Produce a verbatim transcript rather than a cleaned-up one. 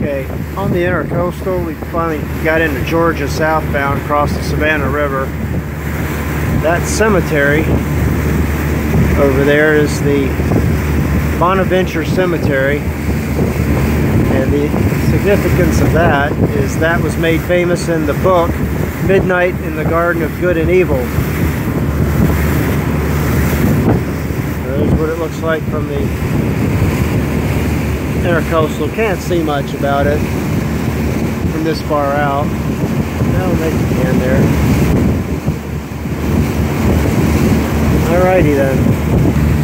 Okay, on the Intracoastal, we finally got into Georgia southbound, across the Savannah River. That cemetery over there is the Bonaventure Cemetery, and the significance of that is that was made famous in the book Midnight in the Garden of Good and Evil. There's what it looks like from the Intracoastal. Can't see much about it from this far out. Well, maybe you can there. Alrighty then.